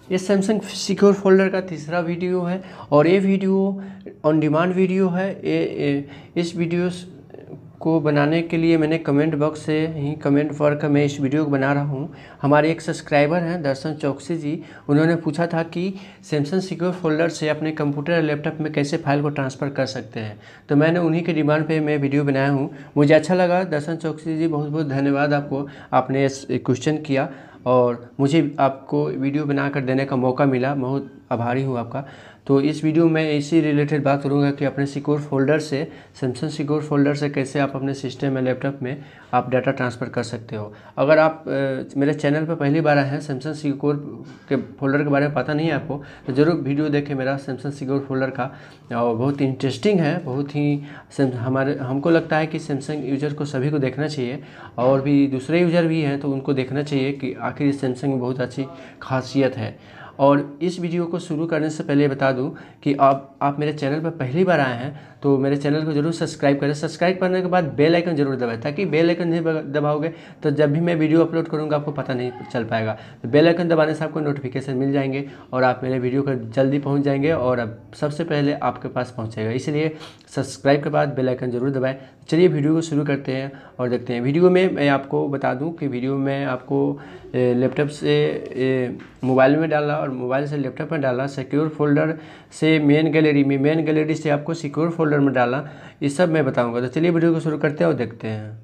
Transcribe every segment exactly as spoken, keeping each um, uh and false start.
ये Samsung secure folder का तीसरा वीडियो है और ये वीडियो ऑन डिमांड वीडियो है। ये, ये इस वीडियो को बनाने के लिए मैंने कमेंट बॉक्स से ही कमेंट कर मैं इस वीडियो को बना रहा हूँ। हमारे एक सब्सक्राइबर हैं दर्शन चौकसी जी, उन्होंने पूछा था कि सैमसंग सिक्योर फोल्डर से अपने कंप्यूटर और लैपटॉप में कैसे फाइल को ट्रांसफ़र कर सकते हैं, तो मैंने उन्हीं के डिमांड पे मैं वीडियो बनाया हूँ। मुझे अच्छा लगा। दर्शन चौकसी जी, बहुत बहुत धन्यवाद आपको, आपने क्वेश्चन किया और मुझे आपको वीडियो बनाकर देने का मौका मिला। बहुत आभारी हूँ आपका। तो इस वीडियो में इसी रिलेटेड बात करूँगा कि अपने सिक्योर फोल्डर से, सैमसंग सिक्योर फोल्डर से कैसे आप अपने सिस्टम में, लैपटॉप में आप डाटा ट्रांसफ़र कर सकते हो। अगर आप आ, मेरे चैनल पर पहली बार आए हैं, सैमसंग सिक्योर के फोल्डर के बारे में पता नहीं है आपको, तो ज़रूर वीडियो देखें मेरा सैमसंग सिक्योर फोल्डर का, और बहुत इंटरेस्टिंग है। बहुत ही हमारे हमको लगता है कि सैमसंग यूज़र को सभी को देखना चाहिए, और भी दूसरे यूज़र भी हैं तो उनको देखना चाहिए कि आखिर सैमसंग में बहुत अच्छी खासियत है। और इस वीडियो को शुरू करने से पहले बता दूं कि आप आप मेरे चैनल पर पहली बार आए हैं तो मेरे चैनल को जरूर सब्सक्राइब करें। सब्सक्राइब करने के बाद बेल आइकन जरूर दबाएं, ताकि बेल आइकन नहीं दबाओगे तो जब भी मैं वीडियो अपलोड करूंगा आपको पता नहीं चल पाएगा। तो बेल आइकन दबाने से आपको नोटिफिकेशन मिल जाएंगे और आप मेरे वीडियो को जल्दी पहुँच जाएंगे और अब सबसे पहले आपके पास पहुँचेगा। इसलिए सब्सक्राइब के बाद बेल आइकन जरूर दबाएँ। चलिए वीडियो को शुरू करते हैं और देखते हैं। वीडियो में मैं आपको बता दूं कि वीडियो में आपको लैपटॉप से मोबाइल में डालना और मोबाइल से लैपटॉप में डालना, सिक्योर फोल्डर से मेन गैलरी में, मेन गैलरी से आपको सिक्योर फोल्डर में डालना, ये सब मैं बताऊंगा। तो चलिए वीडियो को शुरू करते हैं और देखते हैं।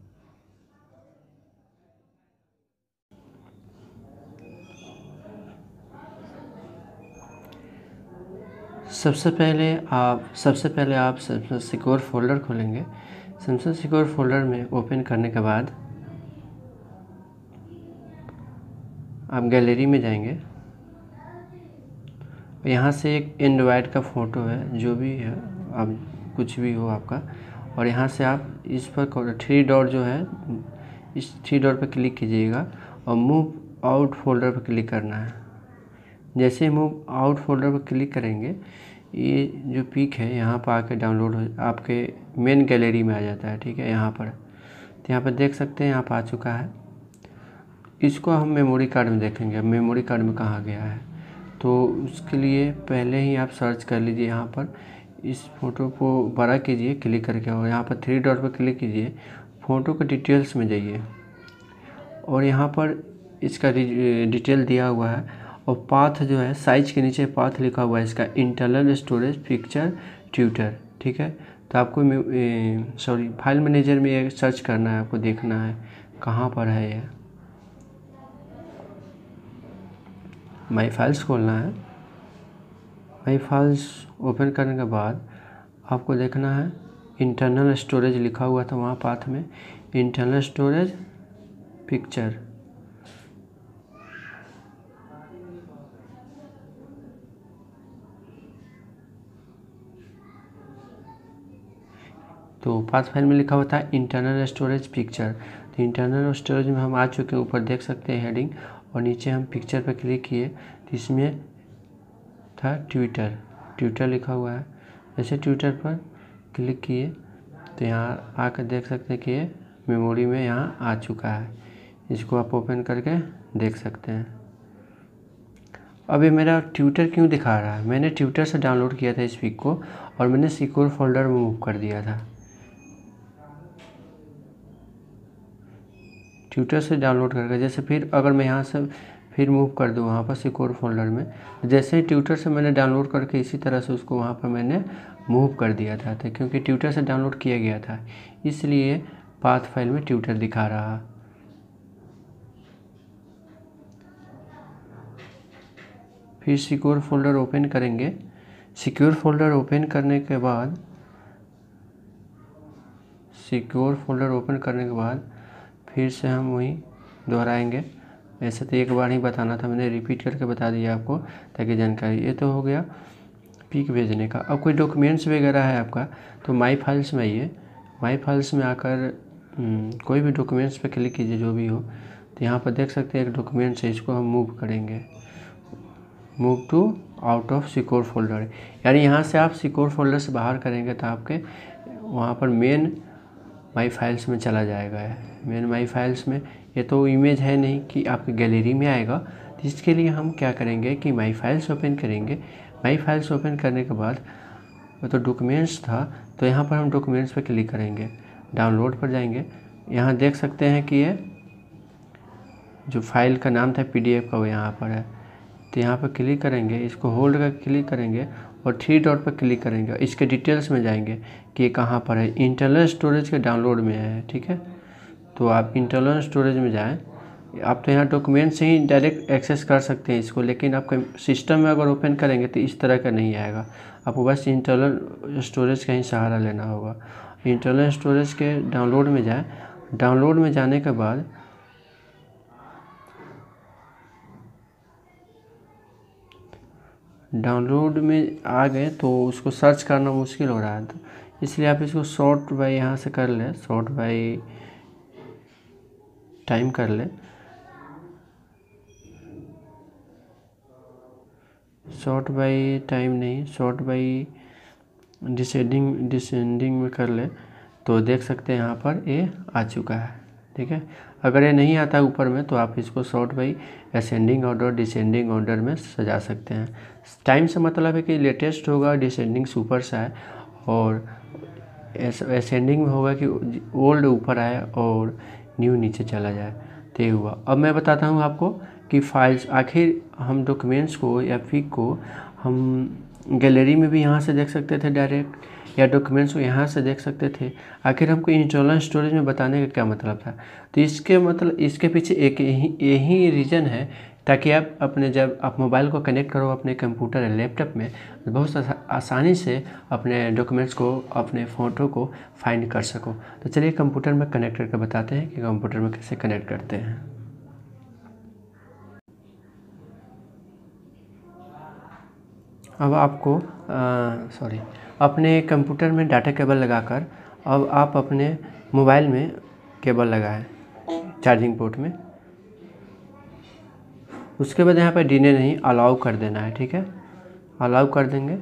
सबसे पहले आप सबसे पहले आप सैमसंग सिक्योर फोल्डर खोलेंगे। सैमसंग सिक्योर फोल्डर में ओपन करने के बाद आप गैलरी में जाएंगे। यहाँ से एक एंड्रॉयड का फ़ोटो है, जो भी है, अब कुछ भी हो आपका, और यहाँ से आप इस पर थ्री डॉट जो है, इस थ्री डॉट पर क्लिक कीजिएगा और मूव आउट फोल्डर पर क्लिक करना है। जैसे मूव आउट फोल्डर पर क्लिक करेंगे, ये जो पिक है यहाँ पर आके डाउनलोड हो आपके मेन गैलरी में आ जाता है। ठीक है, यहाँ पर तो यहाँ पर देख सकते हैं, यहाँ पर आ चुका है। इसको हम मेमोरी कार्ड में देखेंगे। अब मेमोरी कार्ड में कहाँ गया है, तो उसके लिए पहले ही आप सर्च कर लीजिए। यहाँ पर इस फ़ोटो को बड़ा कीजिए क्लिक करके, और यहाँ पर थ्री डॉट पर क्लिक कीजिए, फ़ोटो के डिटेल्स में जाइए और यहाँ पर इसका डिटेल दिया हुआ है और पाथ जो है, साइज के नीचे पाथ लिखा हुआ है इसका, इंटरनल स्टोरेज पिक्चर ट्यूटर। ठीक है, तो आपको सॉरी फाइल मैनेजर में ये सर्च करना है, आपको देखना है कहाँ पर है ये। माई फाइल्स खोलना है। माई फाइल्स ओपन करने के बाद आपको देखना है इंटरनल स्टोरेज लिखा हुआ था वहाँ पाथ में, इंटरनल स्टोरेज पिक्चर। तो पाथ फाइल में लिखा हुआ था इंटरनल स्टोरेज पिक्चर। तो इंटरनल स्टोरेज में हम आ चुके हैं, ऊपर देख सकते हैं हेडिंग, और नीचे हम पिक्चर पर क्लिक किए तो इसमें था ट्विटर, ट्विटर लिखा हुआ है। जैसे ट्विटर पर क्लिक किए तो यहाँ आकर देख सकते हैं कि ये मेमोरी में यहाँ आ चुका है। इसको आप ओपन करके देख सकते हैं। अब ये मेरा ट्विटर क्यों दिखा रहा है, मैंने ट्विटर से डाउनलोड किया था इस पिक को और मैंने सिक्योर फोल्डर में मूव कर दिया था। ट्विटर से डाउनलोड करके जैसे फिर अगर मैं यहाँ से फिर मूव कर दूँ वहाँ पर सिक्योर फोल्डर में, जैसे ही ट्विटर से मैंने डाउनलोड करके इसी तरह से उसको वहाँ पर मैंने मूव कर दिया था, तो क्योंकि ट्विटर से डाउनलोड किया गया था इसलिए पाथ फाइल में ट्विटर दिखा रहा। फिर सिक्योर फोल्डर ओपन करेंगे। सिक्योर फोल्डर ओपन करने के बाद सिक्योर फोल्डर ओपन करने के बाद फिर से हम वहीं दोहराएंगे। ऐसे तो एक बार ही बताना था, मैंने रिपीट करके बता दिया आपको ताकि जानकारी। ये तो हो गया पिक भेजने का। अब कोई डॉक्यूमेंट्स वगैरह है आपका तो माई फाइल्स में आइए। माई फाइल्स में आकर कोई भी डॉक्यूमेंट्स पे क्लिक कीजिए जो भी हो, तो यहाँ पर देख सकते हैं एक डॉक्यूमेंट्स है, इसको हम मूव करेंगे, move to out of secure folder. यानी यहाँ से आप सिक्योर फोल्डर से बाहर करेंगे तो आपके वहाँ पर मेन माई फाइल्स में चला जाएगा। मेन माई फाइल्स में ये तो इमेज है नहीं कि आपकी गैलरी में आएगा, तो इसके लिए हम क्या करेंगे कि माई फाइल्स ओपन करेंगे। माई फाइल्स ओपन करने के बाद तो डॉक्यूमेंट्स था, तो यहाँ पर हम डॉक्यूमेंट्स पर क्लिक करेंगे, डाउनलोड पर जाएंगे। यहाँ देख सकते हैं कि ये जो फाइल का नाम था पीडीएफ का वो यहाँ पर है। तो यहाँ पर क्लिक करेंगे, इसको होल्ड कर क्लिक करेंगे और थ्री डॉट पर क्लिक करेंगे। इसके डिटेल्स में जाएंगे कि ये कहाँ पर है। इंटरनल स्टोरेज के डाउनलोड में है, ठीक है। तो आप इंटरनल स्टोरेज में जाएं। आप तो यहाँ डॉक्यूमेंट से ही डायरेक्ट एक्सेस कर सकते हैं इसको, लेकिन आपके सिस्टम में अगर ओपन करेंगे तो इस तरह का नहीं आएगा। आपको बस इंटरनल स्टोरेज का ही सहारा लेना होगा। इंटरनल स्टोरेज के डाउनलोड में जाएं। डाउनलोड में जाने के बाद डाउनलोड में आ गए तो उसको सर्च करना मुश्किल हो रहा है, तो इसलिए आप इसको शॉर्ट बाय यहाँ से कर लें, शॉर्ट बाय टाइम कर लें। शॉर्ट बाय टाइम नहीं, शॉर्ट बाय डिसेंडिंग डिसेंडिंग में कर ले तो देख सकते हैं यहाँ पर ये आ चुका है, ठीक है। अगर ये नहीं आता ऊपर में तो आप इसको sort by ascending order descending order में सजा सकते हैं। टाइम से मतलब है कि लेटेस्ट होगा, डिसेंडिंग सुपर से आए, और असेंडिंग में होगा कि ओल्ड ऊपर आए और न्यू नीचे चला जाए। तो ये हुआ। अब मैं बताता हूँ आपको कि फाइल्स आखिर हम डॉक्यूमेंट्स को या पिक को हम गैलरी में भी यहाँ से देख सकते थे डायरेक्ट, या डॉक्यूमेंट्स को यहाँ से देख सकते थे। आखिर हमको इंटरनल स्टोरेज में बताने का क्या मतलब था? तो इसके मतलब इसके पीछे एक यही यही रीज़न है, ताकि आप अपने जब आप मोबाइल को कनेक्ट करो अपने कंप्यूटर या लैपटॉप में, बहुत आसानी से अपने डॉक्यूमेंट्स को, अपने फ़ोटो को फाइंड कर सको। तो चलिए कंप्यूटर में कनेक्ट करके बताते हैं कि कंप्यूटर में कैसे कनेक्ट करते हैं। अब आपको सॉरी अपने कंप्यूटर में डाटा केबल लगाकर अब आप अपने मोबाइल में केबल लगाएं चार्जिंग पोर्ट में। उसके बाद यहाँ पर डीने नहीं अलाउ कर देना है, ठीक है। अलाउ कर देंगे।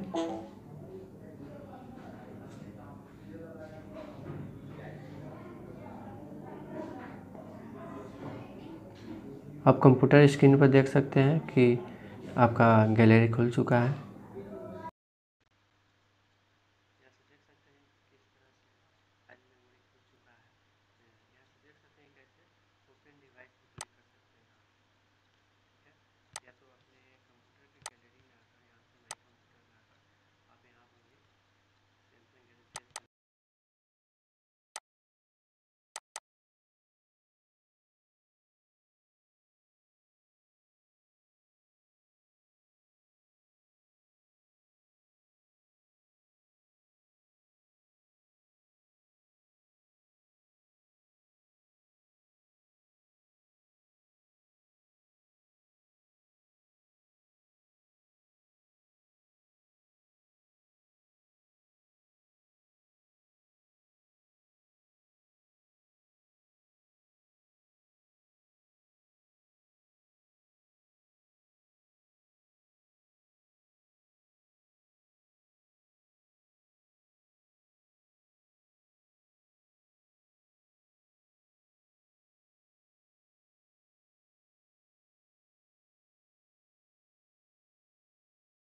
आप कंप्यूटर स्क्रीन पर देख सकते हैं कि आपका गैलरी खुल चुका है।